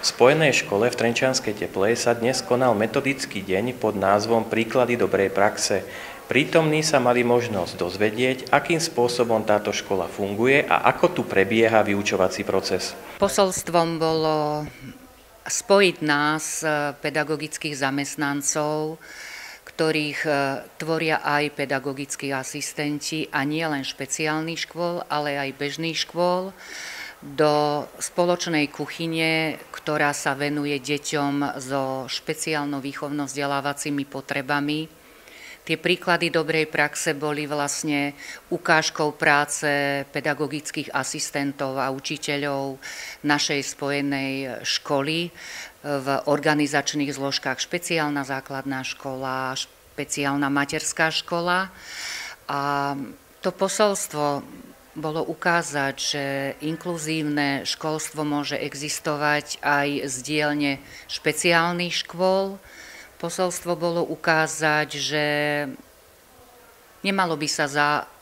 V Spojenej škole v Trenčianskej Teplej sa dnes konal metodický deň pod názvom Príklady dobrej praxe. Prítomní sa mali možnosť dozvedieť, akým spôsobom táto škola funguje a ako tu prebieha vyučovací proces. Posolstvom bolo spojiť nás, pedagogických zamestnancov, ktorých tvoria aj pedagogickí asistenti a nie len špeciálnych škôl, ale aj bežných škôl, do spoločnej kuchyne, ktorá sa venuje deťom so špeciálno-výchovno-vzdelávacími potrebami. Tie príklady dobrej praxe boli vlastne ukážkou práce pedagogických asistentov a učiteľov našej spojenej školy v organizačných zložkách špeciálna základná škola, špeciálna materská škola. A to posolstvo bolo ukázať, že inkluzívne školstvo môže existovať aj z dielne špeciálnych škôl. Posolstvo bolo ukázať, že nemalo by sa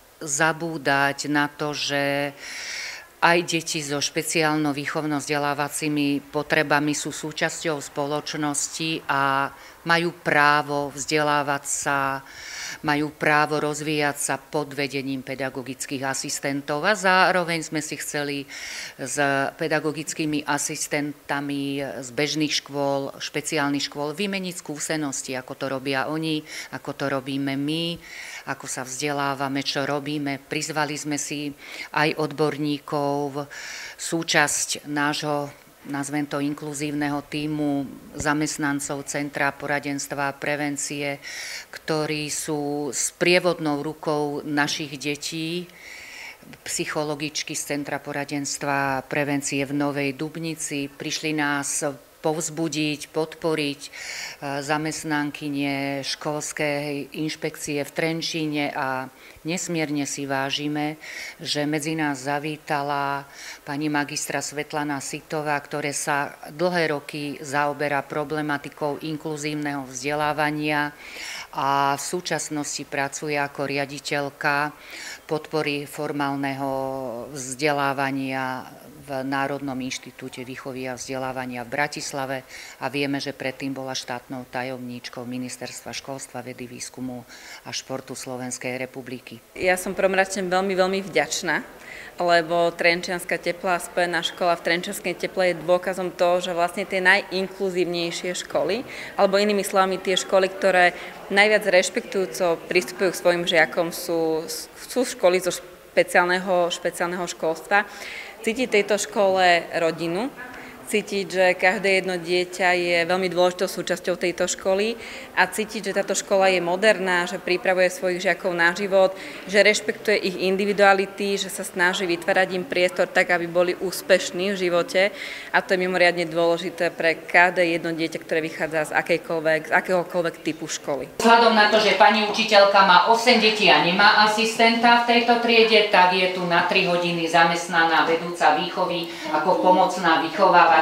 zabúdať na to, že aj deti so špeciálno-výchovno-vzdelávacími potrebami sú súčasťou spoločnosti a majú právo vzdelávať sa, majú právo rozvíjať sa pod vedením pedagogických asistentov a zároveň sme si chceli s pedagogickými asistentami z bežných škôl, špeciálnych škôl vymeniť skúsenosti, ako to robia oni, ako to robíme my, ako sa vzdelávame, čo robíme. Prizvali sme si aj odborníkov, súčasť nášho, nazvem to, inkluzívneho tímu zamestnancov Centra poradenstva a prevencie, ktorí sú sprievodnou rukou našich detí, psychologičky z Centra poradenstva a prevencie v Novej Dubnici. Prišli nás povzbudiť, podporiť zamestnankyne školskej inšpekcie v Trenčíne a nesmierne si vážime, že medzi nás zavítala pani magistra Svetlana Sitová, ktorá sa dlhé roky zaoberá problematikou inkluzívneho vzdelávania a v súčasnosti pracuje ako riaditeľka podpory formálneho vzdelávania v Národnom inštitúte výchovy a vzdelávania v Bratislave a vieme, že predtým bola štátnou tajomníčkou Ministerstva školstva, vedy, výskumu a športu Slovenskej republiky. Ja som promračne veľmi vďačná, lebo Trenčianska Teplá spojená škola v Trenčianskej Teple je dôkazom toho, že vlastne tie najinkluzívnejšie školy, alebo inými slovami tie školy, ktoré najviac rešpektujúco pristupujú k svojim žiakom, sú školy zo špeciálneho školstva. Cítiť tejto škole rodinu, cítiť, že každé jedno dieťa je veľmi dôležitou súčasťou tejto školy a cítiť, že táto škola je moderná, že pripravuje svojich žiakov na život, že rešpektuje ich individuality, že sa snaží vytvárať im priestor tak, aby boli úspešní v živote a to je mimoriadne dôležité pre každé jedno dieťa, ktoré vychádza z akéhokoľvek typu školy. Vzhľadom na to, že pani učiteľka má 8 detí a nemá asistenta v tejto triede, tak je tu na 3 hodiny zamestnaná vedúca výchovy ako pomocná vychovávateľka.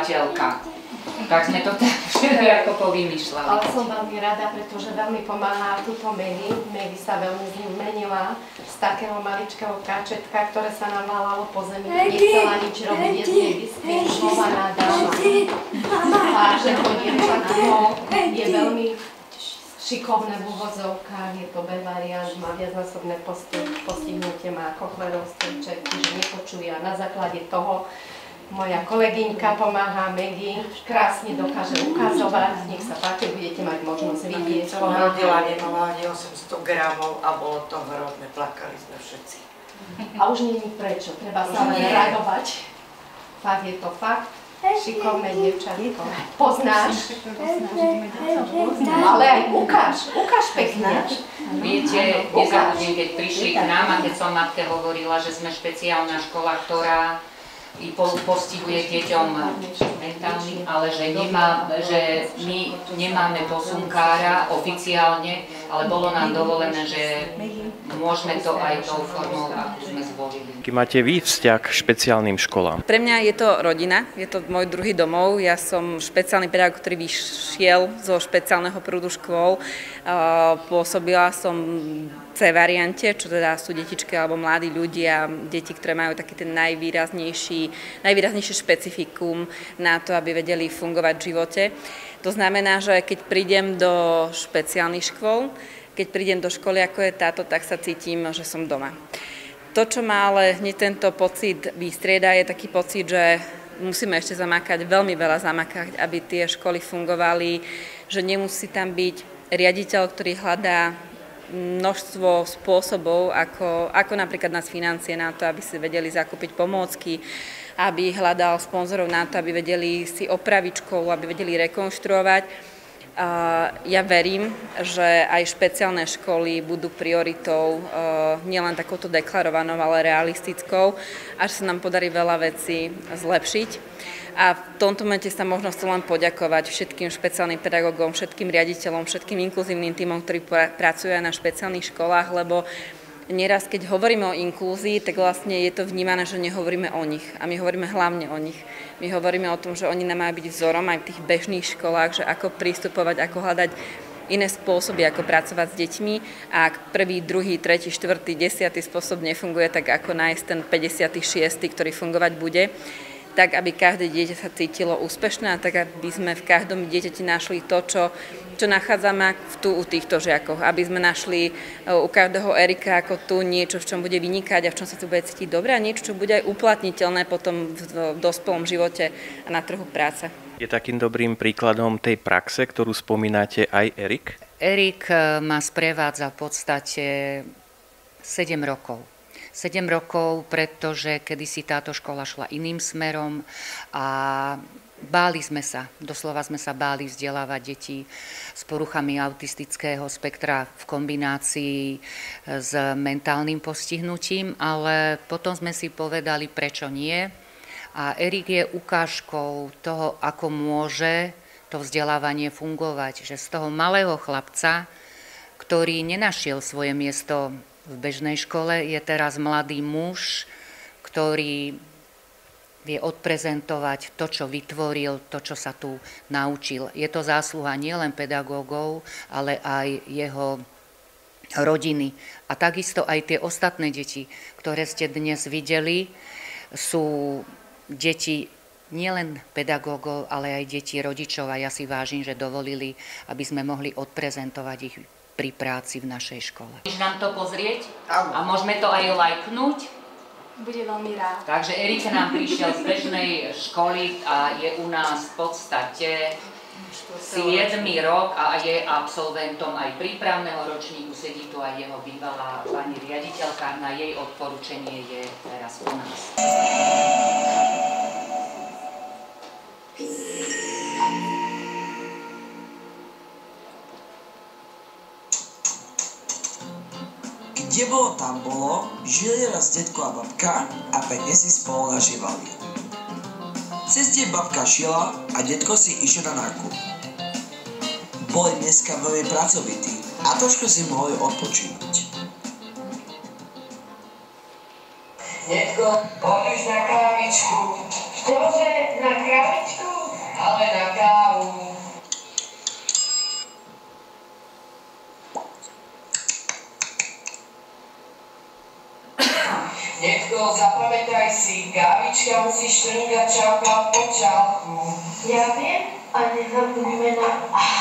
Tak sme to tak ako povymýšľali. Ale som veľmi rada, pretože veľmi pomáha túto Maggie. Maggie sa veľmi zmenila z takého maličkého kačetka, ktoré sa nám válalo po zemi, nechcela nič robiť, je z nej vyspinšovaná dáma. Váženého dievčatko je veľmi šikovné v úvodzovkách, je to B-variant, má viacnásobné postihnutie, má Kochlerov strček, čiže nepočuje a na základe toho moja kolegyňka pomáha Maggie, krásne dokáže ukazovať, nech sa páči, budete mať možnosť vidieť. Som rodila, nemala ani 800 gramov a bolo to hrozné, plakali sme všetci. A už nie je prečo, treba sa len radovať. Fakt je to fakt, šikovné dievčatko. Poznáš? Ale aj ukáž pekne. Viete, nezabudnem, keď prišli k nám a keď som matke hovorila, že sme špeciálna škola, ktorá i postihuje deťom mentálnym, ale že my nemáme posunkára oficiálne, ale bolo nám dovolené, že môžeme to aj tou formou, akú sme zvolili. Aký máte vy vzťah k špeciálnym školám? Pre mňa je to rodina, je to môj druhý domov. Ja som špeciálny pedagóg, ktorý vyšiel zo špeciálneho prúdu škôl. Pôsobila som v C variante, čo teda sú detičky alebo mladí ľudia, deti, ktoré majú taký ten najvýraznejšie špecifikum na to, aby vedeli fungovať v živote. To znamená, že keď prídem do špeciálnych škôl, keď prídem do školy, ako je táto, tak sa cítim, že som doma. To, čo má ale hneď tento pocit vystrieda, je taký pocit, že musíme ešte zamakať, veľmi veľa zamakať, aby tie školy fungovali, že nemusí tam byť riaditeľ, ktorý hľadá množstvo spôsobov, ako napríklad nás financie na to, aby si vedeli zakúpiť pomôcky, aby hľadal sponzorov na to, aby vedeli si opraviť školu, aby vedeli rekonštruovať. Ja verím, že aj špeciálne školy budú prioritou nielen takouto deklarovanou, ale realistickou, až sa nám podarí veľa vecí zlepšiť. A v tomto momente sa možno chcem len poďakovať všetkým špeciálnym pedagógom, všetkým riaditeľom, všetkým inkluzívnym tímom, ktorí pracujú aj na špeciálnych školách, lebo nieraz, keď hovoríme o inklúzii, tak vlastne je to vnímané, že nehovoríme o nich. A my hovoríme hlavne o nich. My hovoríme o tom, že oni nám majú byť vzorom aj v tých bežných školách, že ako pristupovať, ako hľadať iné spôsoby, ako pracovať s deťmi. A ak prvý, druhý, tretí, štvrtý, 10. spôsob nefunguje, tak ako nájsť ten 56., ktorý fungovať bude, tak aby každé dieťa sa cítilo úspešné a tak aby sme v každom dieťati našli to, čo nachádzame tu u týchto žiakov. Aby sme našli u každého Erika ako tu niečo, v čom bude vynikať a v čom sa tu bude cítiť dobre a niečo, čo bude aj uplatniteľné potom v dospelom živote a na trhu práce. Je takým dobrým príkladom tej praxe, ktorú spomínate, aj Erik? Erik ma sprevádza v podstate 7 rokov. 7 rokov, pretože kedysi táto škola šla iným smerom a báli sme sa, doslova sme sa báli vzdelávať deti s poruchami autistického spektra v kombinácii s mentálnym postihnutím, ale potom sme si povedali, prečo nie. A Erik je ukážkou toho, ako môže to vzdelávanie fungovať, že z toho malého chlapca, ktorý nenašiel svoje miesto v bežnej škole, je teraz mladý muž, ktorý vie odprezentovať to, čo vytvoril, to, čo sa tu naučil. Je to zásluha nielen pedagógov, ale aj jeho rodiny. A takisto aj tie ostatné deti, ktoré ste dnes videli, sú deti nielen pedagógov, ale aj deti rodičov. A ja si vážim, že dovolili, aby sme mohli odprezentovať ich pri práci v našej škole. Chceš nám to pozrieť? A môžeme to aj lajknúť? Bude veľmi rád. Takže Erik nám prišiel z bežnej školy a je u nás v podstate 7. rok a je absolventom aj prípravného ročníku. Sedí tu aj jeho bývalá pani riaditeľka. Na jej odporúčanie je teraz u nás. Kde bolo, tam bolo, žili raz detko a babka a pekne si spolu nažívali. Cez deň babka šila a detko si išiel na nákup. Boli dneska veľmi pracovití a trošku si mohli odpočinúť. Detko, poďš na kávičku. Čože, na kávičku? Ale na kávu. Detko, zapamätaj si, kávička musí štrngať čauka po čauku. Ja viem, a nezabudnime na...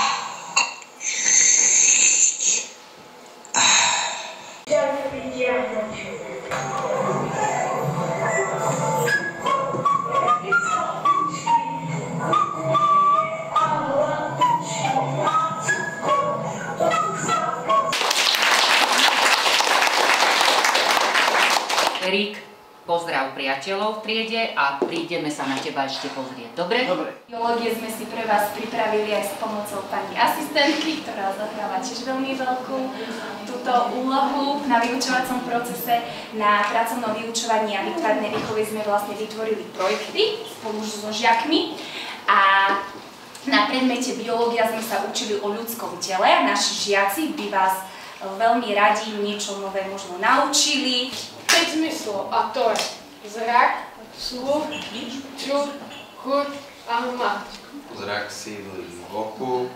Erik, pozdrav priateľov v triede a prídeme sa na teba ešte pozrieť. Dobre? Dobre. Biológie sme si pre vás pripravili aj s pomocou pani asistentky, ktorá zahráva tiež veľmi veľkú túto úlohu na vyučovacom procese. Na pracovnom vyučovaní a výtvarnej výchove sme vlastne vytvorili projekty spolu so žiakmi a Na predmete biológia sme sa učili o ľudskom tele a naši žiaci by vás veľmi radi niečo nové možno naučili. 5 zmyslov, a to je zrak, sluch, čuch, chuť a hmat. Zrak sídli v oku,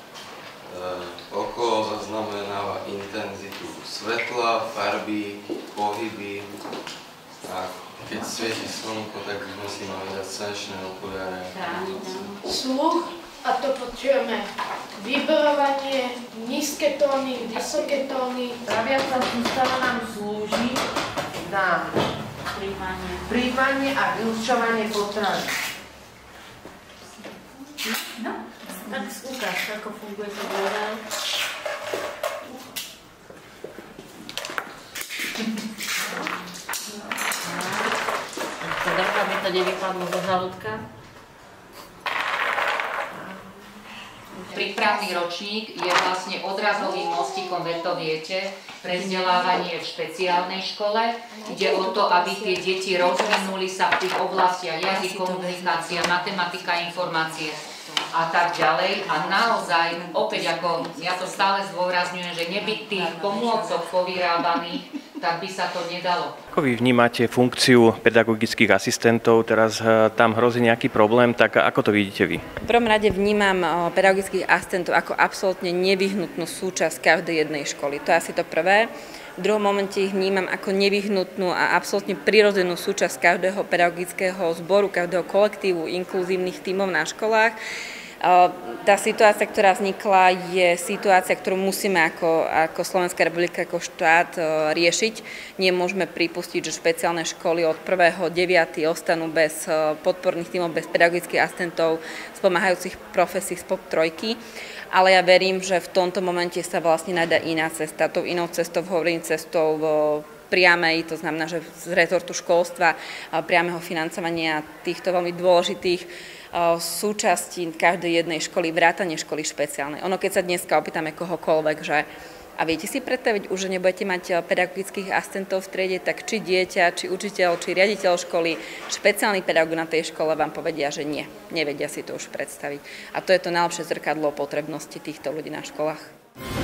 oko zaznamenáva intenzitu svetla, farby, pohyby a keď svieti slnko, tak by sme si mali dať slnečné okuliare. Sluch, a to počujeme vibrovanie, nízke tóny, vysoké tóny. Traviaca sústava nám slúži na príjmanie a vylučovanie potravy. No, tak ukáž, ako funguje to voda. Teda, aby to nevypadlo zo žalúdka. Prípravný ročník je vlastne odrazovým mostíkom, veď to viete, pre vzdelávanie v špeciálnej škole. Ide o to, aby tie deti rozvinuli sa v tých oblastiach jazyk, komunikácia, matematika, informácie a tak ďalej. A naozaj, opäť ako ja to stále zdôrazňujem, že nebyť tých pomôcok povyrábaných, tak by sa to nedalo. Ako vy vnímate funkciu pedagogických asistentov? Teraz tam hrozí nejaký problém, tak ako to vidíte vy? V prvom rade vnímam pedagogických asistentov ako absolútne nevyhnutnú súčasť každej jednej školy. To je asi to prvé. V druhom momente ich vnímam ako nevyhnutnú a absolútne prirodzenú súčasť každého pedagogického zboru, každého kolektívu inkluzívnych tímov na školách. Tá situácia, ktorá vznikla, je situácia, ktorú musíme ako Slovenská republika, ako štát riešiť. Nemôžeme pripustiť, že špeciálne školy od 1.9. ostanú bez podporných tímov, bez pedagogických asistentov, spomáhajúcich profesí spod trojky. Ale ja verím, že v tomto momente sa vlastne nájde iná cesta. Tou inou cestou, hovorím cestou priamej, to znamená, že z rezortu školstva, priameho financovania týchto veľmi dôležitých súčasti každej jednej školy, vrátane školy špeciálnej. Ono, keď sa dneska opýtame kohokoľvek, že a viete si predstaviť už, že nebudete mať pedagogických asistentov v triede, tak či dieťa, či učiteľ, či riaditeľ školy, špeciálny pedagóg na tej škole vám povedia, že nie, nevedia si to už predstaviť. A to je to najlepšie zrkadlo potrebnosti týchto ľudí na školách.